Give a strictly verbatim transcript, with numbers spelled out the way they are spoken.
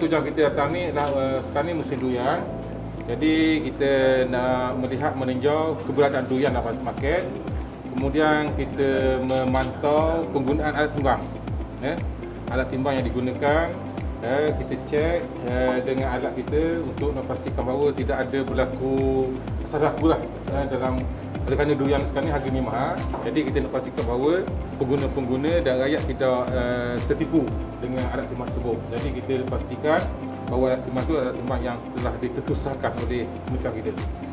tujuan kita datang ni adalah uh, sekarang ni musim durian. Jadi kita nak melihat meninjau keberadaan durian dalam market. Kemudian kita memantau penggunaan alat timbang. Eh, alat timbang yang digunakan, eh, kita cek eh, dengan alat kita untuk memastikan bahawa tidak ada berlaku salah berlaku lah, eh, dalam oleh kerana durian sekarang ni harganya mahal. Jadi kita nak pastikan bahawa pengguna-pengguna dan rakyat tidak uh, tertipu dengan alat timbang tersebut. Jadi kita pastikan bahawa alat timbang itu adalah timbang yang telah ditetusahkan oleh kementerian kita.